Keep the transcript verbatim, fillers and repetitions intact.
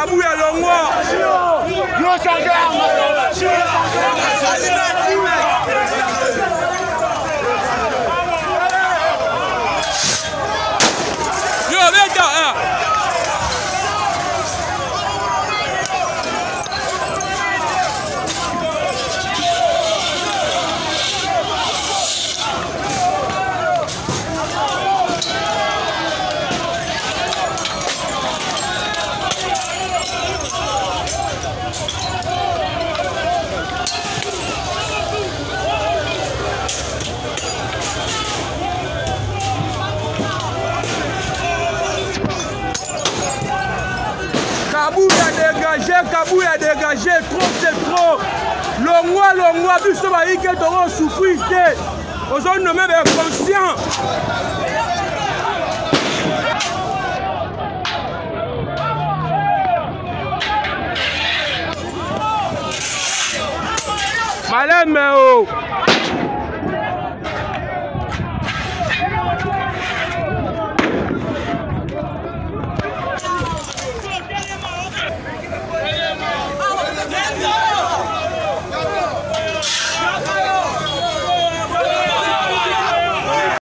Kabouya Longwa. Yo, viens là. Kabouya dégagé, Kabouya dégagé, trop c'est trop. Longwa, Longwa, puis ça va y que tu vas souffrir. Aujourd'hui, nous sommes conscients. Madame, oh.